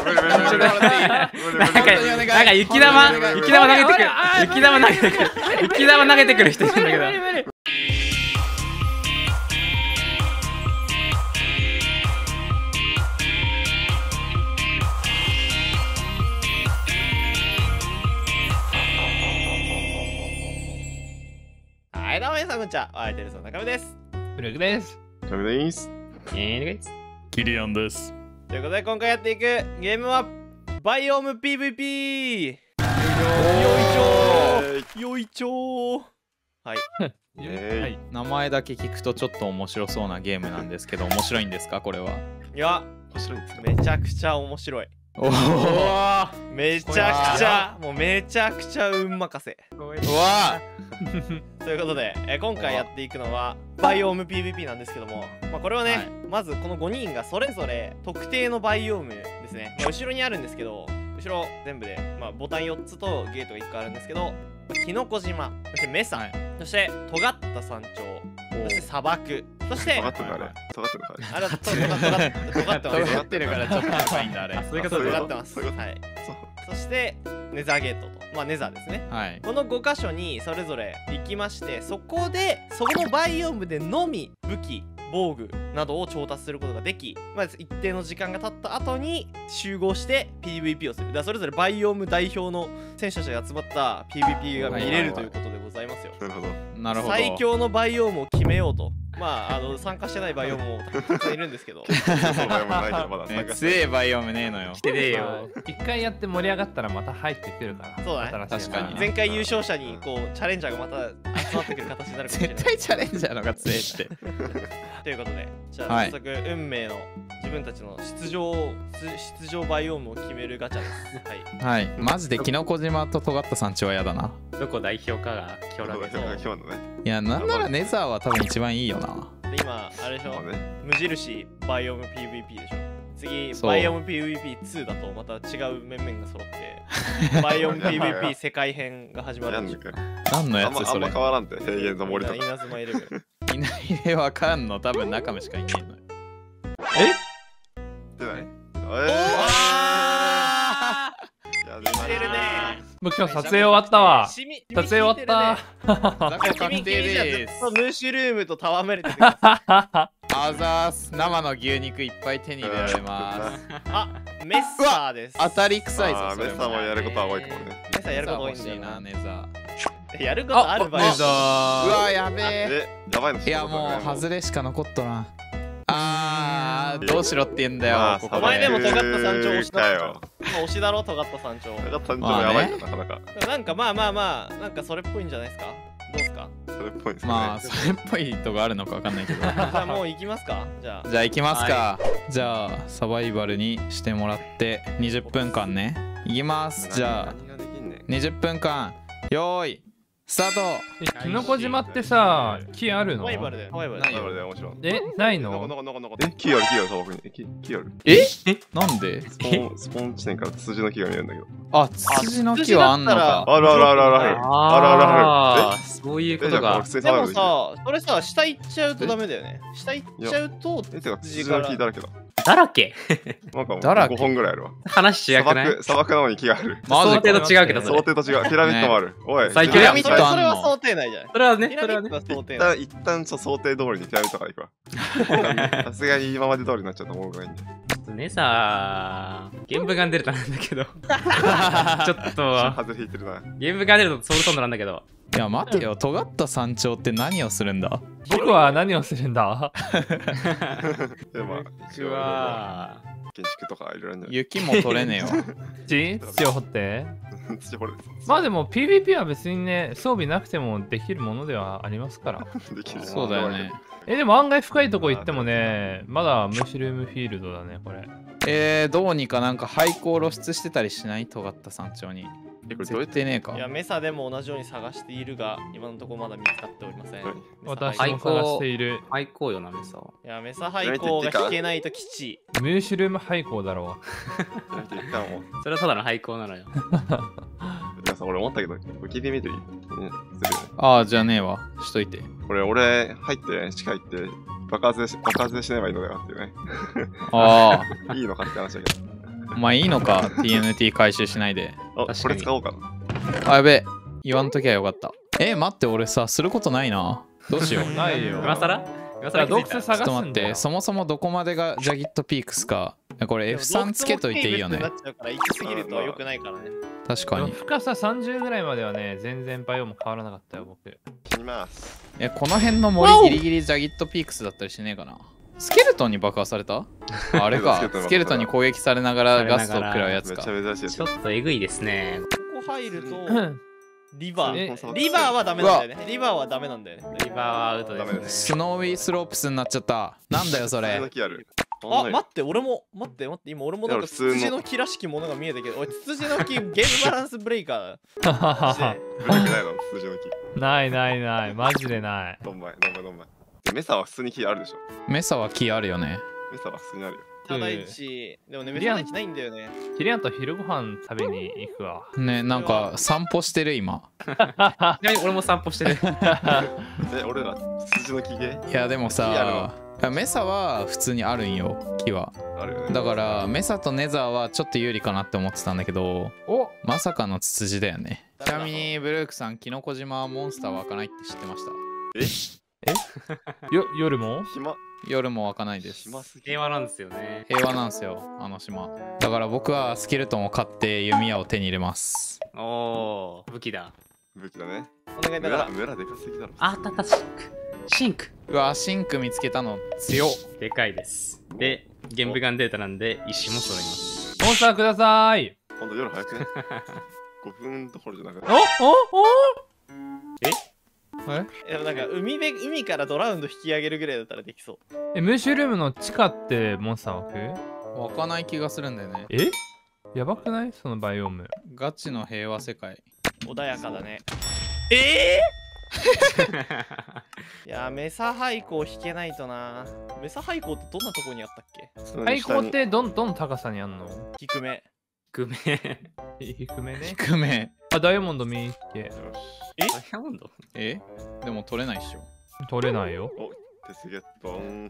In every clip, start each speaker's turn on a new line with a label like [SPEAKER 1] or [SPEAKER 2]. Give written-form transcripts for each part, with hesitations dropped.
[SPEAKER 1] なんか雪玉投げてくる。雪玉投げてくる人いるんだけど。
[SPEAKER 2] はい、どうも皆さんこんにちは。ワイテルズの中身です。
[SPEAKER 1] ブルークです。
[SPEAKER 3] ダメです。
[SPEAKER 1] キリアンです。
[SPEAKER 2] ということで今回やっていくゲームはバイオーム PVP。よいちょー。はい。
[SPEAKER 4] 名前だけ聞くとちょっと面白そうなゲームなんですけど、面白いんですかこれは？
[SPEAKER 2] いや、
[SPEAKER 3] 面白いですね。
[SPEAKER 2] めちゃくちゃ面白い。
[SPEAKER 4] おお、
[SPEAKER 2] めちゃくちゃ、もうめちゃくちゃ運任せ。
[SPEAKER 4] うわ
[SPEAKER 2] ということで、今回やっていくのはバイオーム PVP なんですけども、これはね、まずこの5人がそれぞれ特定のバイオームですね、後ろにあるんですけど、後ろ全部で、ボタン4つとゲートが1個あるんですけど、キノコ島、そしてメサ、そして尖った山頂、そして砂漠、そして
[SPEAKER 3] 尖ってるから尖ってるから
[SPEAKER 2] あれ尖って
[SPEAKER 4] るからちょっと高いんだあれ。
[SPEAKER 2] そういうことで尖ってます。はい。そしてネザーゲートと、ネザーですね。
[SPEAKER 4] はい。
[SPEAKER 2] この5箇所にそれぞれ行きまして、そこでそのバイオームでのみ武器、防具などを調達することができ、一定の時間が経った後に集合して PVP をする。だからそれぞれバイオーム代表の選手たちが集まった PVP が見れるということでございますよ。
[SPEAKER 3] なるほど。
[SPEAKER 4] なるほど。
[SPEAKER 2] 最強のバイオームを決めようと。参加してないバイオームもたくさんいるんですけど。
[SPEAKER 3] そうバイオームないけどまだ参加してない。
[SPEAKER 4] 強いバイオームねえのよ。
[SPEAKER 1] 来てねえよ。一回やって盛り上がったらまた入ってくるから。
[SPEAKER 2] そうだね。
[SPEAKER 4] 確かに。
[SPEAKER 2] 前回優勝者にこうチャレンジャーがまた集まってくる形になるかもしれない。
[SPEAKER 4] 絶対チャレンジャーのが強いって。
[SPEAKER 2] ということで、じゃあ早速運命の自分たちの出場バイオームを決めるガチャです。
[SPEAKER 4] はい。マジでキノコ島と尖った山頂は嫌だな。
[SPEAKER 1] どこ代表かが今日だけど。
[SPEAKER 4] いや、なんならネザーは多分一番いいよな。
[SPEAKER 2] 今あれでしょ、無印バイオーム PVP でしょ。次バイオーム PVP2 だとまた違う面々が揃ってバイオーム PVP 世界編が始まるんでしょ。
[SPEAKER 4] 何のやつそれ？
[SPEAKER 3] あんま変わらんて、平原の森とか。
[SPEAKER 2] 稲妻イレブン。
[SPEAKER 4] 稲入れわかんの多分中身しかいねえのよ。
[SPEAKER 3] 出ない？
[SPEAKER 2] 出るね。
[SPEAKER 1] 僕今日撮影終わったわ。撮影終わった。
[SPEAKER 4] ザコ確定です。
[SPEAKER 2] ムーシュルームと戯れてください。
[SPEAKER 4] あざーす。生の牛肉いっぱい手に入れられます。
[SPEAKER 2] あ、メッサーです。
[SPEAKER 4] 当たり臭いぞ。
[SPEAKER 3] メッサーもやることは多いかもね。
[SPEAKER 2] メッサーやること多いんだよ
[SPEAKER 4] な。ネザ
[SPEAKER 2] ー。やることある場合。
[SPEAKER 4] ネザー。うわ、やべえ。
[SPEAKER 3] やばいの。
[SPEAKER 4] いや、もう外れしか残っとらん。どうしろって言うんだよ。
[SPEAKER 2] お前でも尖った山頂押しだよ。押しだろ、尖った山頂。
[SPEAKER 3] 尖った山頂やばいよ、なかなか。
[SPEAKER 2] なんかなんかそれっぽいんじゃないですか。どうですか？
[SPEAKER 3] それっぽいですね。
[SPEAKER 4] それっぽいとこあるのかわかんないけど。じ
[SPEAKER 2] ゃあもう行きますか。じゃ
[SPEAKER 4] あ行きますか。じゃあサバイバルにしてもらって20分間ね。行きます。じゃあ20分間よーいスタート。
[SPEAKER 1] キノコ島ってさ、木あるの？
[SPEAKER 2] サバイバルで面白い。
[SPEAKER 1] ないの？
[SPEAKER 3] 木ある砂漠に。木ある。
[SPEAKER 4] なんで？
[SPEAKER 3] スポン地点からツツジの木が見えるんだけど。
[SPEAKER 4] あ、ツツジの木はあんのか。
[SPEAKER 3] ある。
[SPEAKER 1] そういうことが。
[SPEAKER 2] でもさ、それさ、下行っちゃうとダメだよね。下行っちゃうと
[SPEAKER 3] ツツジの木だらけだ。
[SPEAKER 1] だらけ
[SPEAKER 3] なんか5本ぐらいあるわ。
[SPEAKER 1] 話違くない？
[SPEAKER 3] 砂漠なのに木がある。
[SPEAKER 1] 想定と違うけど、
[SPEAKER 3] 想定と違う。ピラミッドもある。おい。
[SPEAKER 1] 最強やん。
[SPEAKER 2] それは想定内じゃない。
[SPEAKER 1] それはね。
[SPEAKER 3] 一旦想定通りにピラミッドから行くわ。さすがに今まで通りになっちゃったもんがいいんで。
[SPEAKER 1] ねさー、ゲームガンデルタなんだけど。ちょっと。
[SPEAKER 3] 風引いてるな。
[SPEAKER 1] ゲームガンデルタとソウルトンドなんだけど。
[SPEAKER 4] いや待てよ、尖った山頂って何をするんだ？
[SPEAKER 1] 僕は何をするんだ？
[SPEAKER 3] 僕は建築とかいろいろ。
[SPEAKER 4] 雪も取れねえよ。
[SPEAKER 1] 土を掘って。でも PVP は別にね、装備なくてもできるものではありますから。
[SPEAKER 4] そうだよね。
[SPEAKER 1] でも案外深いとこ行ってもね、まだムシュルームフィールドだね、これ。
[SPEAKER 4] どうにかなんか廃校露出してたりしない？尖った山頂に。絶対ねえか。
[SPEAKER 2] いや、メサでも同じように探しているが、今のところまだ見つかっておりません。
[SPEAKER 1] 私も探している。
[SPEAKER 5] 廃校よな、メサ。
[SPEAKER 2] いや、メサ廃校が引けないと基地。
[SPEAKER 1] ムーシュルーム廃校だろ
[SPEAKER 5] う。それはただの廃校なのよ。
[SPEAKER 3] 俺思ったけど、聞いてみていい？
[SPEAKER 4] ああ、じゃあねえわ。しといて。
[SPEAKER 3] 俺入って、地下行って、爆発で死ねばいいのだよっていうね。
[SPEAKER 4] ああ。
[SPEAKER 3] いいのかって話だけど。
[SPEAKER 4] まあいいのか TNT 回収しないで。
[SPEAKER 3] あ、これ使おうかな。
[SPEAKER 4] あ、やべえ。言わんときゃよかった。待って俺さすることないな。どうしよう。
[SPEAKER 1] ないよ。
[SPEAKER 5] 今更
[SPEAKER 1] 洞窟探すんだよ。
[SPEAKER 4] ちょっと待って、そもそもどこまでがジャギットピークスか。これ F3 つけといていいよね。
[SPEAKER 2] なっちゃうから行き過ぎると良くないからね。
[SPEAKER 4] 確かに。
[SPEAKER 1] 深さ30ぐらいまではね、全然バイオも変わらなかったよ、僕。
[SPEAKER 3] 切ります。
[SPEAKER 4] この辺の森ギリギリジャギットピークスだったりしねえかな。スケルトンに爆破された？あれか。スケルトンに攻撃されながらガストを食らうやつか。
[SPEAKER 3] めっちゃ珍しいです
[SPEAKER 5] ちょっとえぐいですね。
[SPEAKER 2] ここ入るとリバーはダメなんだよね。リバーはダメなんだよね。
[SPEAKER 5] リバーはアウトですね。
[SPEAKER 4] スノーウィースロープスになっちゃった。なんだよそれ。
[SPEAKER 2] あ、待って、俺も待って今俺もなんかツツジの木らしきものが見えたけど、おい、ツツジの木ゲームバランスブレイカー。
[SPEAKER 1] ないマジでない。
[SPEAKER 3] どんまい。メサは普通に木あるでしょ。
[SPEAKER 4] メサは木あるよね。
[SPEAKER 3] メサは普通にあるよ。
[SPEAKER 2] ただ1でもね、メサ大地ないんだよね。
[SPEAKER 1] キリアンと昼ご飯食べに行くわ。
[SPEAKER 4] ね、なんか散歩してる今。
[SPEAKER 5] 俺も散歩してる。
[SPEAKER 3] 俺らツツジの木ゲー？
[SPEAKER 4] いやでもさ、メサは普通にあるんよ、木は。
[SPEAKER 3] あるよね。
[SPEAKER 4] だからメサとネザーはちょっと有利かなって思ってたんだけど、まさかのツツジだよね。ちなみにブルークさん、キノコ島はモンスター湧かないって知ってました？
[SPEAKER 1] 夜も？
[SPEAKER 4] 夜も湧かないです。
[SPEAKER 5] 平和なんですよね。
[SPEAKER 4] 平和なんですよ、あの島。だから僕はスケルトンを買って弓矢を手に入れます。
[SPEAKER 5] おー、武器だ。
[SPEAKER 3] 武器だね。
[SPEAKER 2] お願いだから。
[SPEAKER 3] 村でかすぎだろ。
[SPEAKER 5] あった、シンク。
[SPEAKER 4] うわ、シンク見つけたの強っ。
[SPEAKER 5] でかいです。で、ゲンブガンデータなんで石も揃います。
[SPEAKER 1] モンスターください。
[SPEAKER 3] 今度夜早くね。5分どころじゃなくて。
[SPEAKER 2] でもなんか海からドラウンド引き上げるぐらいだったらできそう。
[SPEAKER 1] ムッシュルームの地下ってモンスター湧く？
[SPEAKER 4] 湧かない気がするんだよね。
[SPEAKER 1] やばくないそのバイオーム。
[SPEAKER 4] ガチの平和世界。
[SPEAKER 2] 穏やかだね。いやメサ廃校引けないとな。メサ廃校ってどんなとこにあったっけ？
[SPEAKER 1] 廃校ってどの高さにあんの？
[SPEAKER 2] 低め。
[SPEAKER 1] 低めね。
[SPEAKER 4] 低め。
[SPEAKER 1] あ、ダイヤモンド見っけ。
[SPEAKER 5] ダイヤモンド？
[SPEAKER 4] でも取れないっしょ。
[SPEAKER 1] 取れないよ。
[SPEAKER 3] テスゲットン。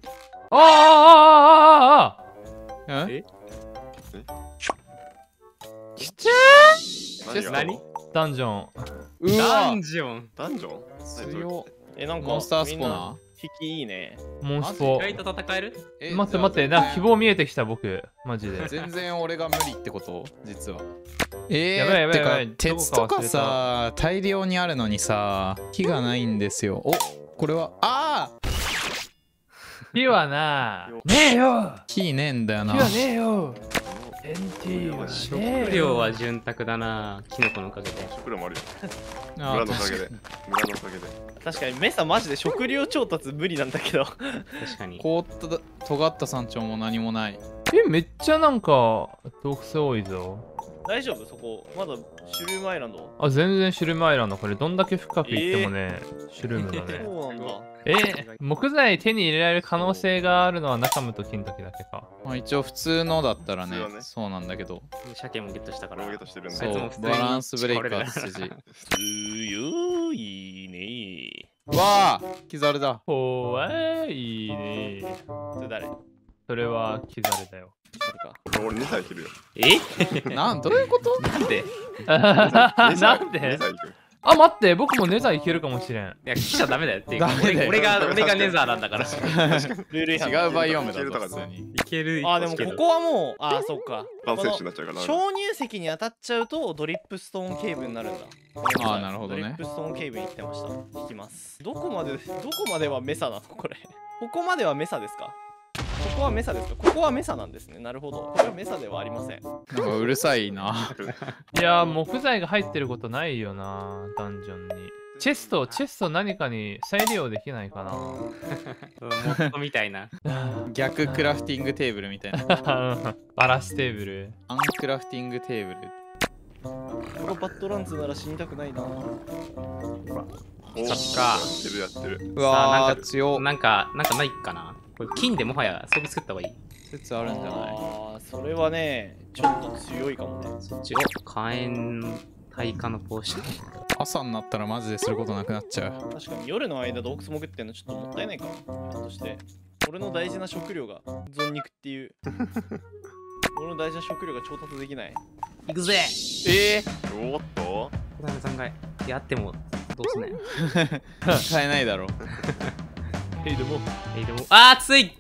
[SPEAKER 1] きち
[SPEAKER 3] ー。
[SPEAKER 5] 何？
[SPEAKER 1] ダンジョン。
[SPEAKER 5] ダンジョン。
[SPEAKER 4] 強っ。
[SPEAKER 2] なんか
[SPEAKER 4] モンスタースポナー
[SPEAKER 2] 引きいいね。
[SPEAKER 1] モンスポ。
[SPEAKER 5] 意外と戦える？
[SPEAKER 1] 待って、なんか希望見えてきた僕。マジで。
[SPEAKER 4] 全然俺が無理ってこと実は。
[SPEAKER 1] やばい
[SPEAKER 4] てか鉄とかさ大量にあるのにさ木がないんですよ。これは
[SPEAKER 1] 木はなねえよ。
[SPEAKER 4] 木ねえんだよな。
[SPEAKER 1] 木はねえよ。
[SPEAKER 5] 食料は潤沢だな。キノコのおかげで。
[SPEAKER 3] 食料もあるよ。村のおかげで。
[SPEAKER 2] 確かにメサマジで食料調達無理なんだけど。
[SPEAKER 5] 確かに。
[SPEAKER 4] こう尖った山頂も何もない。
[SPEAKER 1] めっちゃなんか洞窟多いぞ。
[SPEAKER 2] 大丈夫そこまだシュルームアイランド？
[SPEAKER 1] 全然シュルームアイランド。これどんだけ深く行ってもね、シュルームだね。
[SPEAKER 2] そうなんだ。
[SPEAKER 1] 木材手に入れられる可能性があるのはナカムと金時だけか。
[SPEAKER 4] 一応普通のだったらねそうなんだけど。
[SPEAKER 5] 鮭もゲットしたから。
[SPEAKER 4] そうバランスブレイカー筋。
[SPEAKER 2] 強いね。
[SPEAKER 4] わあキザルだ。
[SPEAKER 1] 怖いね。
[SPEAKER 2] それ誰？
[SPEAKER 1] それはキザルだよ。
[SPEAKER 3] 俺2歳いけるよ。
[SPEAKER 4] どういうこと？
[SPEAKER 5] なんで？
[SPEAKER 1] なんで？待って、僕もネザーいけるかもしれん。
[SPEAKER 5] いや、来ちゃダメだよっていうか。俺がネザーなんだから。
[SPEAKER 4] 違うバイオームだぞ普通に。
[SPEAKER 5] いける。
[SPEAKER 2] でもここはもう、そっか。
[SPEAKER 3] 鍾
[SPEAKER 2] 乳石に当たっちゃうとドリップストーンケーブになるんだ。
[SPEAKER 4] なるほどね。
[SPEAKER 2] ドリップストーンケーブに行ってました。行きます。どこまではメサなのこれ。ここまではメサですか？ここはメサですか？ここはメサなんですね。なるほど。これはメサではありません。
[SPEAKER 4] なんかうるさいな。
[SPEAKER 1] いや木材が入ってることないよな、ダンジョンに。チェスト何かに再利用できないかな。
[SPEAKER 5] モッドみたいな。
[SPEAKER 4] 逆クラフティングテーブルみたいな。
[SPEAKER 1] バラステーブル。
[SPEAKER 4] アンクラフティングテーブル。
[SPEAKER 2] このバッドランズなら死にたくないな。
[SPEAKER 5] そっか。
[SPEAKER 3] やってる。
[SPEAKER 4] うわー強。
[SPEAKER 5] なんかないかな。これ金でもはや装備作った方がいい。
[SPEAKER 4] 説あるんじゃない？
[SPEAKER 2] それはねちょっと強いかもね。
[SPEAKER 5] そっちを火炎耐火のポーション。
[SPEAKER 4] 朝になったらマジですることなくなっちゃう。
[SPEAKER 2] 確かに夜の間洞窟潜ってんのちょっともったいないかも。ひょっとして俺の大事な食料がゾン肉っていう俺の大事な食料が調達できない。
[SPEAKER 5] 行くぜ。
[SPEAKER 3] おっと
[SPEAKER 5] 小田さんがやってもどうすんねん。
[SPEAKER 4] 買えないだろ。
[SPEAKER 1] でも
[SPEAKER 5] でも、あー、熱い。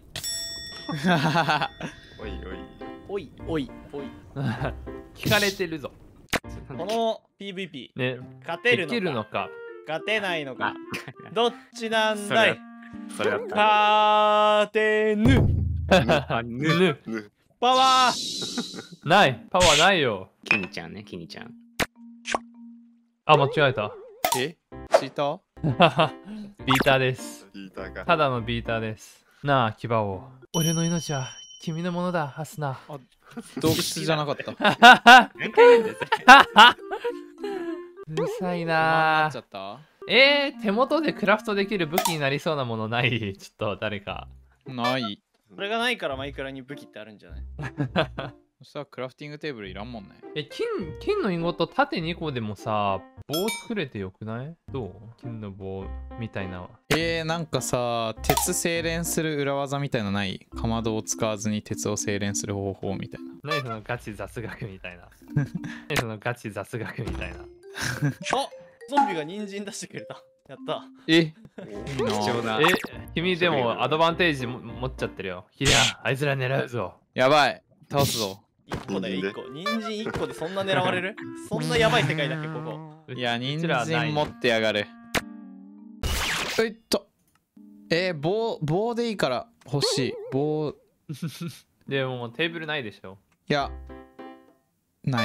[SPEAKER 3] おい
[SPEAKER 2] おいおいおい。
[SPEAKER 1] 聞かれてるぞ。
[SPEAKER 2] この PVP
[SPEAKER 1] ね、
[SPEAKER 2] 勝てる
[SPEAKER 1] できる
[SPEAKER 2] のか
[SPEAKER 1] のか。
[SPEAKER 2] 勝てないのか、どっちなんだい。
[SPEAKER 5] それだった。
[SPEAKER 2] 勝てぬ
[SPEAKER 1] ぬ
[SPEAKER 2] パワー。
[SPEAKER 1] ないパワーないよ。
[SPEAKER 5] キニちゃんね、キニちゃん。
[SPEAKER 1] あ、間違えた。
[SPEAKER 4] えチーター
[SPEAKER 1] ビーターです。
[SPEAKER 3] ビーターか。
[SPEAKER 1] ただのビーターです。なあ、牙を。俺の命は君のものだ、アスナ。
[SPEAKER 4] 洞窟じゃなかった。
[SPEAKER 5] 何回言うんです
[SPEAKER 1] うるさい
[SPEAKER 4] な
[SPEAKER 1] な
[SPEAKER 4] っちゃった
[SPEAKER 1] 手元でクラフトできる武器になりそうなものない？ちょっと誰か。
[SPEAKER 4] ない。
[SPEAKER 2] これがないからマイクラに武器ってあるんじゃない？
[SPEAKER 4] そしたらクラフティングテーブルいらんもんね。
[SPEAKER 1] 金のインゴット縦2個でもさ、棒作れてよくない？どう？金の棒みたいな。
[SPEAKER 4] なんかさ、鉄精錬する裏技みたいなない？かまどを使わずに鉄を精錬する方法みたいな。
[SPEAKER 1] 何そのガチ雑学みたいな。何そのガチ雑学みたいな。
[SPEAKER 2] あ、ゾンビが人参出してくれた。やった。
[SPEAKER 4] いい
[SPEAKER 5] 貴重
[SPEAKER 4] な。
[SPEAKER 5] な。
[SPEAKER 1] 君でもアドバンテージ持っちゃってるよ。ヒリアン、あいつら狙うぞ。
[SPEAKER 4] やばい。倒すぞ。
[SPEAKER 2] 1個だよ、1個。人参1個でそんな狙われる？そんなやばい世界だっけ、ここ。
[SPEAKER 4] いや、人参持ってやがる。ういっと。棒でいいから欲しい。棒。
[SPEAKER 1] でもテーブルないでしょ。
[SPEAKER 4] いや、ない。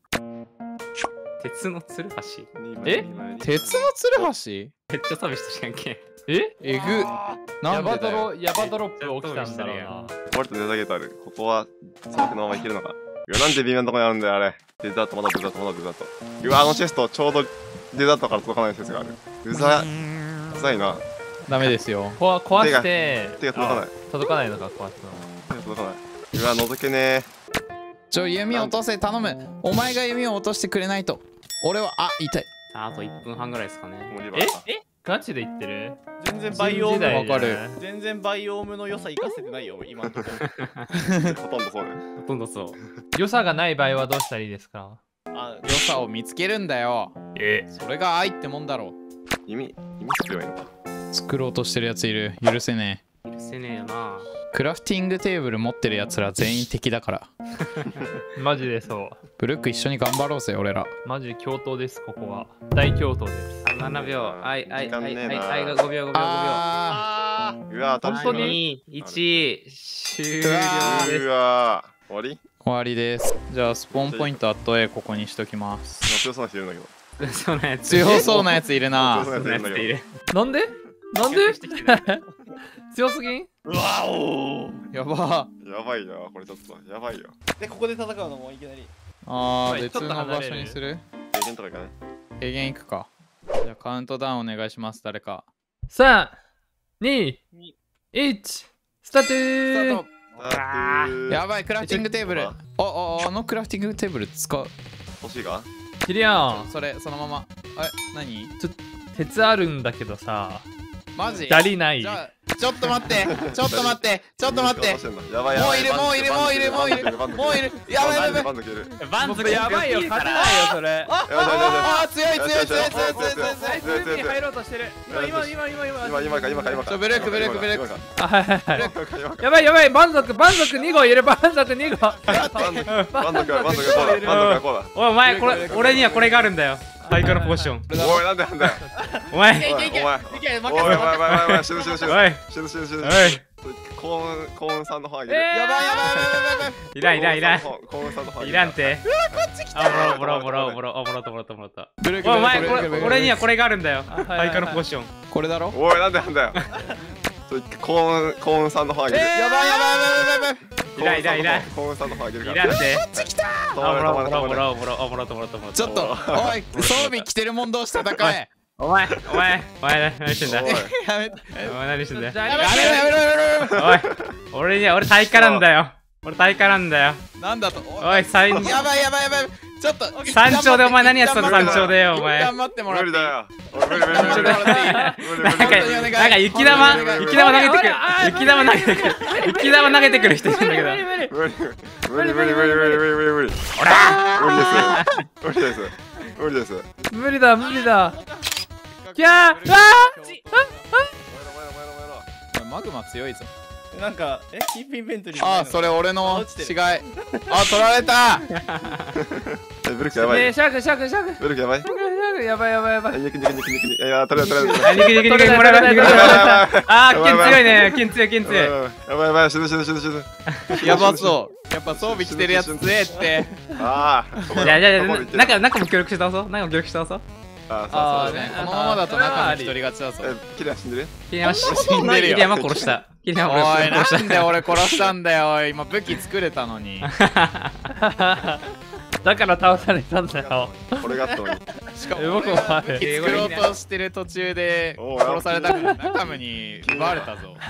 [SPEAKER 5] 鉄のつるはし。
[SPEAKER 1] え
[SPEAKER 4] 鉄のつるはし
[SPEAKER 5] めっちゃサビしたやんけ。
[SPEAKER 4] えぐ。なんでだよ。
[SPEAKER 1] ヤバドロップ起きたんだろうな。
[SPEAKER 3] これとデザゲートある。ここはそのままいけるのか。いや、なんで微妙なとこにあるんだよ、あれ。デザート、まだデザート、まだデザート。うわ、あのチェスト、ちょうどデザートから届かない説がある。うざいな。
[SPEAKER 4] ダメですよ。
[SPEAKER 1] 壊して
[SPEAKER 3] 手が届かない。
[SPEAKER 1] 届かないのか、壊すの。
[SPEAKER 3] 手が届かない。うわ、覗けね
[SPEAKER 4] 弓落とせ、頼む。お前が弓を落としてくれないと。俺は、痛い。
[SPEAKER 5] あと1分半ぐらいですかね。
[SPEAKER 1] ガチで言ってる？
[SPEAKER 2] 全然バイオーム
[SPEAKER 4] わかる。
[SPEAKER 2] 全然バイオームの良さ生かせてないよ、今のところ。
[SPEAKER 3] ほとんどそうね。
[SPEAKER 5] ほとんどそう。
[SPEAKER 1] 良さがない場合はどうしたらいいですか？
[SPEAKER 4] 良さを見つけるんだよ。それが愛ってもんだろ。
[SPEAKER 3] 弓作ればいいのか。
[SPEAKER 4] 作ろうとしてるやついる。許せねえ。
[SPEAKER 5] 許せねえよな。
[SPEAKER 4] クラフティングテーブル持ってるやつら全員敵だから。
[SPEAKER 1] マジでそう。
[SPEAKER 4] ブルック一緒に頑張ろうぜ、俺ら。
[SPEAKER 1] マジ共闘です、ここは。大共闘です。
[SPEAKER 5] 7秒。が5秒、5秒。
[SPEAKER 3] うわ、
[SPEAKER 5] 本当に1、終了です。
[SPEAKER 3] うわ、終わり？
[SPEAKER 4] 終わりです。じゃあ、スポーンポイントあとここにしときます。
[SPEAKER 3] 強そうな人いるんだけど。
[SPEAKER 5] そうなやつ。
[SPEAKER 4] 強そうなやついるな。
[SPEAKER 5] そうなやついる。
[SPEAKER 1] なんで強すぎん？
[SPEAKER 2] うわお
[SPEAKER 4] やば
[SPEAKER 3] いな、これちょっとやばいよ。
[SPEAKER 2] で、ここで戦うのもいきなり。
[SPEAKER 4] 別の場所にする？
[SPEAKER 3] 平原とか行かない？
[SPEAKER 4] 平原行くか。じゃあカウントダウンお願いします、誰か。
[SPEAKER 1] 3、2、1、スタート。
[SPEAKER 4] やばい、クラフティングテーブル。あのクラフティングテーブル使う。
[SPEAKER 3] 欲しいか？
[SPEAKER 1] キリアン、
[SPEAKER 4] そのまま。何？
[SPEAKER 1] 鉄あるんだけどさ。
[SPEAKER 4] マジ？
[SPEAKER 1] 足りない。
[SPEAKER 4] ちょっと待って。やばい。もういる。やばい。
[SPEAKER 5] バンズ
[SPEAKER 1] やばいよ、勝てないよ、それ。
[SPEAKER 4] 強い。
[SPEAKER 1] 入ろうとしてる。今。
[SPEAKER 4] ブレイク。
[SPEAKER 1] やばい、蛮族2号いる、蛮族2号。
[SPEAKER 5] お前、俺にはこれがあるんだよ。ハイカラポーション。
[SPEAKER 3] おい、なんだよ。
[SPEAKER 5] お前。
[SPEAKER 3] 死ぬ。幸運さんの方あげる。
[SPEAKER 4] やばい。
[SPEAKER 5] いらん。
[SPEAKER 3] 幸運さんの方あげる。
[SPEAKER 5] いらんて。もらった。お前、俺にはこれがあるんだよ。ハイカラポーション。
[SPEAKER 4] これだろ？
[SPEAKER 3] おい、なんだよ。幸運さんの方あげる。
[SPEAKER 4] やばい。
[SPEAKER 5] いらん。
[SPEAKER 3] 幸運さんの方あげるから。
[SPEAKER 5] いらんて。
[SPEAKER 4] こっち来た。
[SPEAKER 5] もらった。
[SPEAKER 4] ちょっと、おい、装備着てるもん同士戦え。
[SPEAKER 5] お前何してんだ。
[SPEAKER 4] やめて。
[SPEAKER 5] お前何してんだよ。
[SPEAKER 4] やめろ。
[SPEAKER 5] おい、俺タイカなんだよ。 俺大会なんだよ。
[SPEAKER 4] なんだと。
[SPEAKER 5] おい、山
[SPEAKER 4] やばいやばいやばい。ちょっと
[SPEAKER 5] 山頂でお前何やってたの？山頂でよお前。
[SPEAKER 4] 頑張ってもらって。
[SPEAKER 3] 無理だよ。無理無理無理
[SPEAKER 4] 頑張ってもらっていい？
[SPEAKER 5] なんか雪玉投げてくる。雪玉投げてくる。雪玉投げてくる人いるんだけど。
[SPEAKER 3] 無理無理無理無理無理無理無理無理。ほら。無理です無理です無理です。
[SPEAKER 1] 無理だ無理だ。いやー、
[SPEAKER 4] マグマ強いぞ。
[SPEAKER 2] なんかキープインベントリー。
[SPEAKER 4] あ、それ俺の違い。あ、取られた。
[SPEAKER 3] ブルクやばい。
[SPEAKER 1] シャクシャクシャク。
[SPEAKER 3] ブルクやばい。
[SPEAKER 1] やばいやばいやばい。
[SPEAKER 3] 肉肉肉肉肉。いや取れ取れ。
[SPEAKER 5] 肉もらえば。あー、剣強いね。剣強い剣強い。
[SPEAKER 3] やばいやばい。死ぬ死ぬ死ぬ死ぬ。
[SPEAKER 4] やばそう。やっぱ装備着てるやつ強えって。
[SPEAKER 3] ああ。
[SPEAKER 5] いや中も協力して倒そう。中も協力して倒そう。
[SPEAKER 4] ああね。このままだと中の一人勝ちだぞ。
[SPEAKER 3] キリア死んでる？
[SPEAKER 5] キリヤマ殺した。キリヤマ殺した。
[SPEAKER 4] おい、なんで俺殺したんだよ。今武器作れたのに。
[SPEAKER 1] だから倒されたんだよ。
[SPEAKER 3] 俺があったのに。
[SPEAKER 4] しかも僕も武器作ろうとしてる途中で殺されたから中村に奪われたぞ。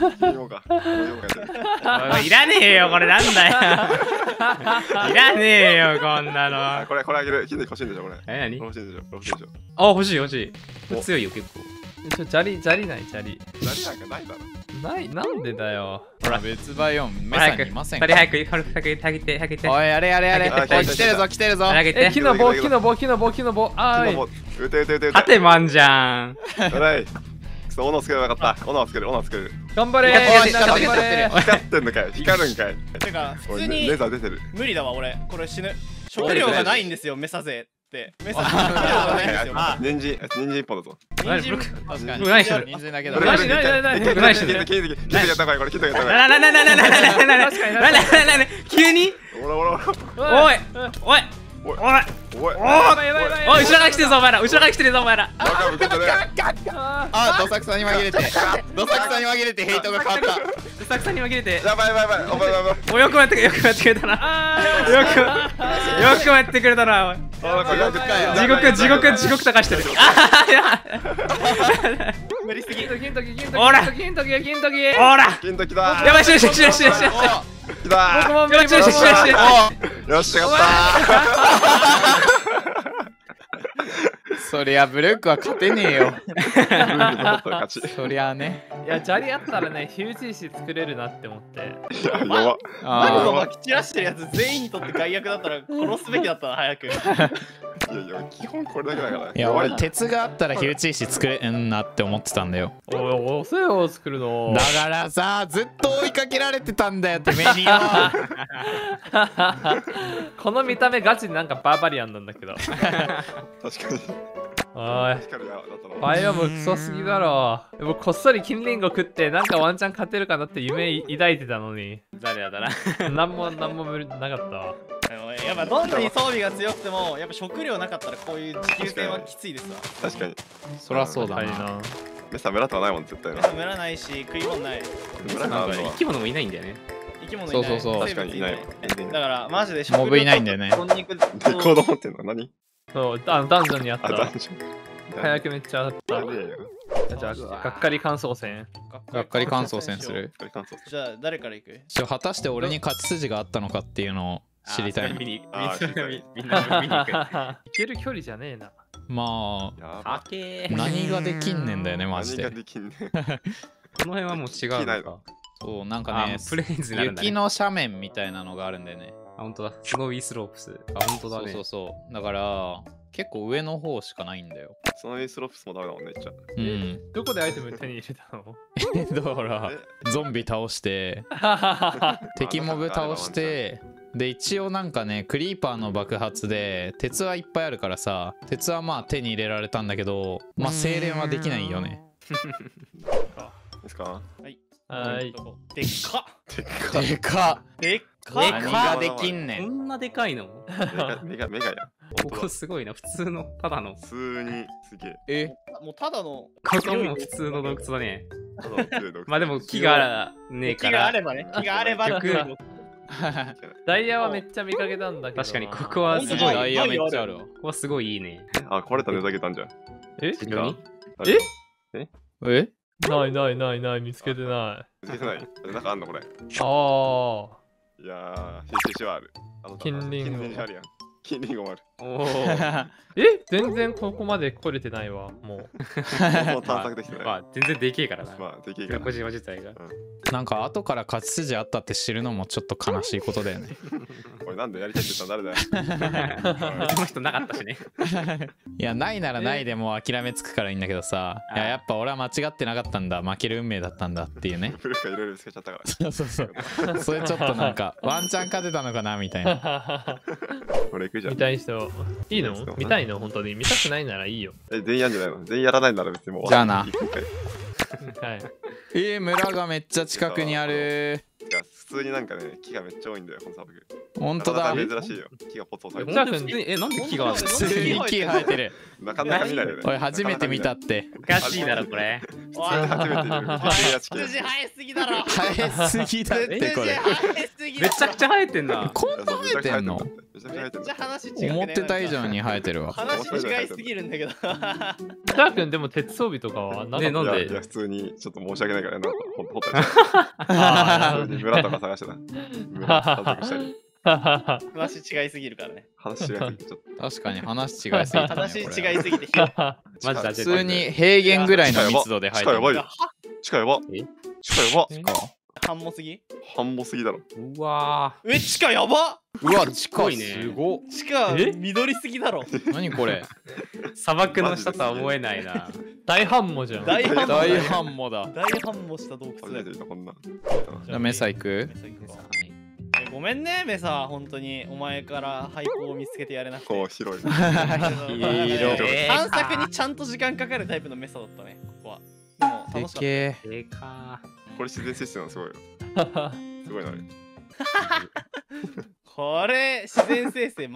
[SPEAKER 5] いらねえよこれなんだよ。いらねえよこんなの。
[SPEAKER 3] これあげる。金欲しいんでしょこれ。
[SPEAKER 5] 何？
[SPEAKER 3] 欲しいんでしょ。欲しいでしょ。
[SPEAKER 5] あ、欲しい欲しい。強いよ結構。
[SPEAKER 1] 砂利ない砂利。
[SPEAKER 3] 何なんかないだろ。
[SPEAKER 1] なんでだよ。
[SPEAKER 4] ほら別バイオンメサにいませんか？
[SPEAKER 5] 早く早く。
[SPEAKER 4] おいあれ。おい来てるぞ来てるぞ。
[SPEAKER 1] 木の棒。あーい。
[SPEAKER 3] 撃て。
[SPEAKER 5] 勝てまんじゃん。
[SPEAKER 3] 斧つければよかった。斧つける。
[SPEAKER 1] 頑張れ。
[SPEAKER 3] 光ってんのかい。光るんかい。
[SPEAKER 2] てか普通に
[SPEAKER 3] レーザー出てる。
[SPEAKER 2] 無理だわ俺。これ死ぬ。食料がないんですよメサ勢って。メサ食料がないんですよ。
[SPEAKER 3] 人参一本だぞ。
[SPEAKER 2] 人参
[SPEAKER 4] 確かに。
[SPEAKER 5] 何してる？
[SPEAKER 4] 人参だけだ。
[SPEAKER 5] 何してる？
[SPEAKER 3] 切ってやった方がいいこれ切ってやった方がいい。
[SPEAKER 5] 急に？おい
[SPEAKER 3] おい
[SPEAKER 5] 後ろから来てるぞお前ら。
[SPEAKER 4] あ、どさくさに紛れてヘイトが変わった。
[SPEAKER 5] どさくさに紛れて。
[SPEAKER 3] やばい。
[SPEAKER 5] およくやってくれたな。よくやってくれたな。地獄高してる。
[SPEAKER 2] 無理すぎ。
[SPEAKER 5] ほら
[SPEAKER 3] 金時だ。
[SPEAKER 5] やばいし
[SPEAKER 3] 来た。
[SPEAKER 1] 僕も無理。
[SPEAKER 3] よしやった
[SPEAKER 4] そりゃブルックは勝てねえよ。
[SPEAKER 3] 勝ち。
[SPEAKER 4] そりゃね。
[SPEAKER 1] いや砂利あったらね火打ち石作れるなって思って。
[SPEAKER 3] やば。
[SPEAKER 2] マグマまき散らしてるやつ全員にとって害悪だったら殺すべきだったな早く。
[SPEAKER 3] いや基本これだけだから。
[SPEAKER 4] いや俺鉄があったら火打ち石作れんなって思ってたんだよ。
[SPEAKER 1] おい遅いよ作るの。
[SPEAKER 4] だからさずっと追いかけられてたんだよてめえによ。
[SPEAKER 1] この見た目ガチでなんかバーバリアンなんだけど。
[SPEAKER 3] 確かに。
[SPEAKER 1] おいバイオムクソすぎだろ。もうこっそり金リンゴ食ってなんかワンチャン勝てるかなって夢抱いてたのに。
[SPEAKER 2] 誰やだな。
[SPEAKER 1] なんも無理なかったわ。
[SPEAKER 2] やっぱどんなに装備が強くてもやっぱ食料なかったらこういう持久戦はきついですわ。
[SPEAKER 3] 確かに。
[SPEAKER 4] そりゃそうだな。
[SPEAKER 3] メサ村とかないもん絶対
[SPEAKER 2] メサ村ないし食い物ない。
[SPEAKER 5] 生き物もいないんだよね。
[SPEAKER 2] 生き物いない。
[SPEAKER 4] そう
[SPEAKER 3] 確かにいない。
[SPEAKER 2] だからマジで食料
[SPEAKER 4] モブいないんだよね。
[SPEAKER 3] 子供っていうのは何？
[SPEAKER 1] そうダンジョンにあった。早くめっちゃあった。じゃあがっかり感想戦。
[SPEAKER 4] がっかり感想戦する。
[SPEAKER 2] じゃあ誰から行く？
[SPEAKER 4] 果たして俺に勝ち筋があったのかっていうのを知りたい。
[SPEAKER 5] みんな見に行く。
[SPEAKER 1] 行ける距離じゃねえな。
[SPEAKER 4] ま
[SPEAKER 5] あ
[SPEAKER 4] 何ができんねんだよねマジで。
[SPEAKER 5] この辺はもう違うのか。
[SPEAKER 4] そうなんかね雪の斜面みたいなのがあるんだよね。
[SPEAKER 5] あ本当だ。スノーウィスロープス。あ本当だね。
[SPEAKER 4] そうだから結構上の方しかないんだよ。
[SPEAKER 3] スノーウィスロープスもダメだもんね。
[SPEAKER 1] どこでアイテム手に入れたの？
[SPEAKER 4] だからゾンビ倒して敵モブ倒してで一応なんかねクリーパーの爆発で鉄はいっぱいあるからさ鉄はまあ手に入れられたんだけどまあ精錬はできないよね。
[SPEAKER 3] ですか？
[SPEAKER 1] はい。
[SPEAKER 2] でっか
[SPEAKER 4] 何ができんねん。
[SPEAKER 5] こんなでかいの？
[SPEAKER 3] メガや。
[SPEAKER 5] ここすごいな。普通のただの。
[SPEAKER 3] 普通にすげえ。
[SPEAKER 2] もうただの。
[SPEAKER 5] ここも普通の洞窟だね。まあでも木がねえから。
[SPEAKER 2] 木があればね。木があれば。
[SPEAKER 1] ダイヤはめっちゃ見かけたんだけど。
[SPEAKER 5] 確かにここはすごい。
[SPEAKER 4] ダイヤめっちゃあるわ。
[SPEAKER 5] ここはすごいいいね。
[SPEAKER 3] あ壊れたネタゲたんじゃん。
[SPEAKER 1] ない見つけてない。
[SPEAKER 3] 見つけてない。なんかあんのこれ。
[SPEAKER 1] ああ。
[SPEAKER 3] いやー、CCC はある。
[SPEAKER 1] 近隣
[SPEAKER 3] 近隣あるやん。近隣語もある。
[SPEAKER 5] おお。
[SPEAKER 1] 全然ここまで来れてないわ、もう。
[SPEAKER 3] もう探索できてない。
[SPEAKER 5] まあ全然でけえからな。
[SPEAKER 3] まあ、できるから。
[SPEAKER 5] 小島自体が。
[SPEAKER 4] なんか後から勝ち筋あったって知るのもちょっと悲しいことだよね。
[SPEAKER 3] おい、なんでやりたいって言ったの誰だよ。
[SPEAKER 5] この人なかったしね。
[SPEAKER 4] いやないならないでもう諦めつくからいいんだけどさ、いややっぱ俺は間違ってなかったんだ、負ける運命だったんだっていうね。
[SPEAKER 3] 古くからいろいろつけちゃったから。
[SPEAKER 4] そうそうそうそれちょっとなんかワンチャン勝てたのかなみたいな。
[SPEAKER 3] 俺行くじゃん
[SPEAKER 1] 見。たい人、いいの
[SPEAKER 3] そう
[SPEAKER 1] 見たいの本当に。見たくないならいいよ。
[SPEAKER 3] 全員やんじゃないの？全員やらないなら別にもう。
[SPEAKER 4] じゃあな
[SPEAKER 3] 行くんかい。
[SPEAKER 1] はい。
[SPEAKER 4] 村がめっちゃ近くにある。
[SPEAKER 3] いや、普通になんかね、木がめっちゃ多いんだよ、この砂漠。
[SPEAKER 4] ほんとだ。
[SPEAKER 3] なかなか珍しいよ。木がポツポツ生えて
[SPEAKER 1] じゃあ
[SPEAKER 3] る。
[SPEAKER 5] 普通になんで木があるの？
[SPEAKER 4] 普通に木生えてる。
[SPEAKER 3] なかなか見ないよね。
[SPEAKER 4] おい初めて見たって。
[SPEAKER 5] おかしいだろこれ。
[SPEAKER 3] 普通に初めて見る。
[SPEAKER 2] 羊生えすぎだろ。
[SPEAKER 4] 生えすぎだってこれ。
[SPEAKER 2] 生えすぎだろ。
[SPEAKER 5] めちゃくちゃ生えてんな。
[SPEAKER 4] こんな生えてんの？
[SPEAKER 3] めちゃくちゃ生えてんの
[SPEAKER 2] めっちゃ。話違くね。
[SPEAKER 4] 思ってた以上に生えてるわ。
[SPEAKER 2] 話違いすぎるんだけど。
[SPEAKER 1] じゃあくんでも鉄装備とかは
[SPEAKER 5] ねなんで
[SPEAKER 3] いや、普通にちょっと申し訳ないからね、なんかほったり
[SPEAKER 1] あ
[SPEAKER 3] 普通に村とか探してた。村探索したり。
[SPEAKER 2] 話違いすぎるからね。
[SPEAKER 3] 話しやすい。ちょっ
[SPEAKER 4] 確かに話違いすぎたね。
[SPEAKER 2] 話違い
[SPEAKER 4] これ
[SPEAKER 2] すぎて。
[SPEAKER 5] マジだ。
[SPEAKER 4] 普通に平原ぐらいの密度で生えてる。
[SPEAKER 3] 地下やばいよ。地下やば。
[SPEAKER 5] え
[SPEAKER 3] 地下やば。
[SPEAKER 2] 半もすぎ？
[SPEAKER 3] 半もすぎだろ。
[SPEAKER 5] うわ
[SPEAKER 2] 地下やば。
[SPEAKER 4] うわ地下
[SPEAKER 5] ごいね
[SPEAKER 4] すご。
[SPEAKER 2] 地下
[SPEAKER 1] え
[SPEAKER 2] 緑すぎだろ。
[SPEAKER 4] 何これ？
[SPEAKER 5] ー。砂漠の下とは思えないな。
[SPEAKER 1] 大繁忙じゃん。
[SPEAKER 2] 大繁
[SPEAKER 4] 大
[SPEAKER 2] 忙。
[SPEAKER 4] 繁忙だ。
[SPEAKER 2] 大繁忙した洞窟
[SPEAKER 3] 初めて見た、こんな。
[SPEAKER 4] じゃあメサ行く？
[SPEAKER 2] ごめんねメサ、本当にお前から廃校を見つけてやれなくて。
[SPEAKER 3] こう、広い。
[SPEAKER 2] 探索にちゃんと時間かかるタイプのメサだったね、ここは。でも
[SPEAKER 4] で
[SPEAKER 2] 楽しかっ
[SPEAKER 4] けえ。
[SPEAKER 5] でか
[SPEAKER 3] これ自然摂取なのすごいよ。すごいな、あれ。
[SPEAKER 2] た。これ自然生成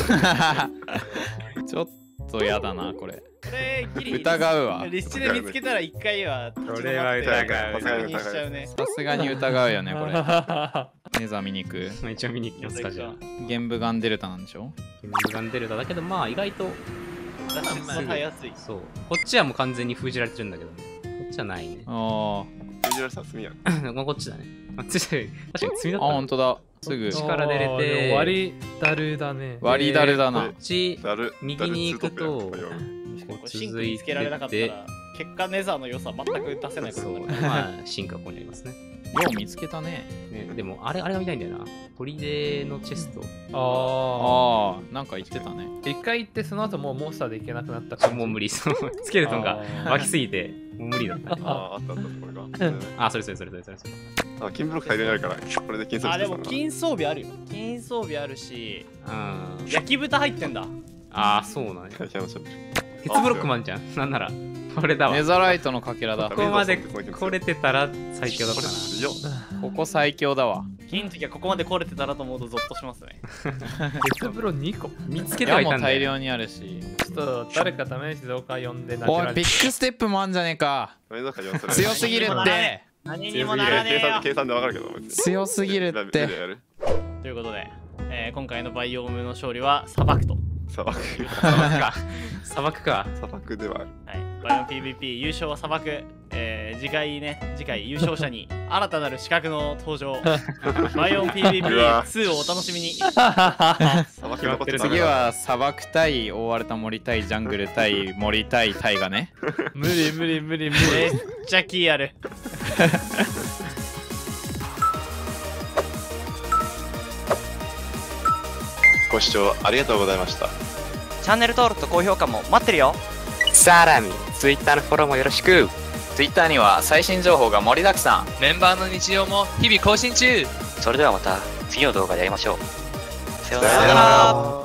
[SPEAKER 4] ちょっとやだなこれ。
[SPEAKER 2] これギリ
[SPEAKER 4] 疑うわ。
[SPEAKER 2] 立地で見つけたら一回は
[SPEAKER 5] これは疑う
[SPEAKER 2] 確認しちゃうね。
[SPEAKER 4] さすがに疑うよねこれ。ネザ見に行く。
[SPEAKER 5] ー。一応見に行きますかじゃあ。
[SPEAKER 4] ゲンブガンデルタなんでしょ？
[SPEAKER 5] ガンデルタだけどまあ意外と
[SPEAKER 2] 脱出のたやすい。
[SPEAKER 5] そう。こっちはもう完全に封じられてるんだけどね。こっちはないね。
[SPEAKER 4] あ
[SPEAKER 3] 藤原さん、炭やん。
[SPEAKER 5] まあこっちだね。あ確かに罪だ
[SPEAKER 4] あ。あ
[SPEAKER 5] ったな。
[SPEAKER 4] 本当だ。すぐ。
[SPEAKER 5] 力出れて
[SPEAKER 1] あーでも割りだるだね。
[SPEAKER 4] 割りだるだな
[SPEAKER 5] こっ。ち
[SPEAKER 3] だる。
[SPEAKER 5] 右に行くと
[SPEAKER 3] だる
[SPEAKER 2] これシンク見つけられなかったら結果ネザーの良さ全く出せないこと
[SPEAKER 5] そう
[SPEAKER 2] になる。
[SPEAKER 5] まあ進化ここにありますね。
[SPEAKER 4] よう見つけたね。
[SPEAKER 5] ねでもあれが見たいんだよな。砦のチェスト。
[SPEAKER 1] あ
[SPEAKER 4] ああなんか言ってたね。
[SPEAKER 1] あ。一回行ってその後もうモンスターで行けなくなったから。
[SPEAKER 5] もう無理。そうスケルトンが湧きすぎてもう無理だったね。
[SPEAKER 3] あった、これが。
[SPEAKER 5] あ、それ。
[SPEAKER 3] あ、金ブロック大量にあるから、これで金装
[SPEAKER 2] あ、
[SPEAKER 3] 備
[SPEAKER 2] でも金装備あるよ。金装備あるし、
[SPEAKER 5] うん。
[SPEAKER 2] 焼き豚入ってんだ。
[SPEAKER 5] あ、そうなんや。
[SPEAKER 3] 会社のしゃべる。
[SPEAKER 5] 鉄ブロックマンじゃん。なんなら。これだわ。
[SPEAKER 4] ネザライトのかけらだ。
[SPEAKER 5] ここまで来れてたら最強だったな。
[SPEAKER 3] 強っ。
[SPEAKER 4] ここ最強だわ。
[SPEAKER 2] 金の時はここまで来れてたらと思うとゾッとしますね。
[SPEAKER 1] 鉄風呂2個。
[SPEAKER 5] 見つけてはい
[SPEAKER 4] 矢も
[SPEAKER 5] たんだよ。
[SPEAKER 4] 大量にあるし。
[SPEAKER 1] ちょっと誰か試し増加呼んでナチュ
[SPEAKER 4] おい
[SPEAKER 1] ラル
[SPEAKER 4] ビッグステップもあんじゃねえか。強すぎるって。
[SPEAKER 2] 何にもならねえよ。
[SPEAKER 3] 計算でわかるけど、別に。
[SPEAKER 4] 強すぎるっ
[SPEAKER 3] 手で
[SPEAKER 4] て。
[SPEAKER 3] やる
[SPEAKER 2] ということで、今回のバイオームの勝利は砂漠と。
[SPEAKER 3] 砂漠。
[SPEAKER 5] 砂漠か。
[SPEAKER 3] 砂漠ではある。
[SPEAKER 2] はい、バイオーム PVP 優勝は砂漠。次回優勝者に新たなる資格の登場。バイオーム PVP2 をお楽しみに。
[SPEAKER 3] 砂漠のこと
[SPEAKER 4] 次は砂漠対覆われた森対ジャングル対森対大河ね。
[SPEAKER 1] 無理。
[SPEAKER 2] めっちゃ気ある。
[SPEAKER 3] ご視聴ありがとうございました。
[SPEAKER 6] チャンネル登録と高評価も待ってるよ。
[SPEAKER 7] さらに Twitter のフォローもよろしく。
[SPEAKER 4] Twitter には最新情報が盛りだくさん。
[SPEAKER 7] メンバーの日常も日々更新中。
[SPEAKER 6] それではまた次の動画で会いましょう。さような
[SPEAKER 3] さよな
[SPEAKER 6] ら。
[SPEAKER 3] ら。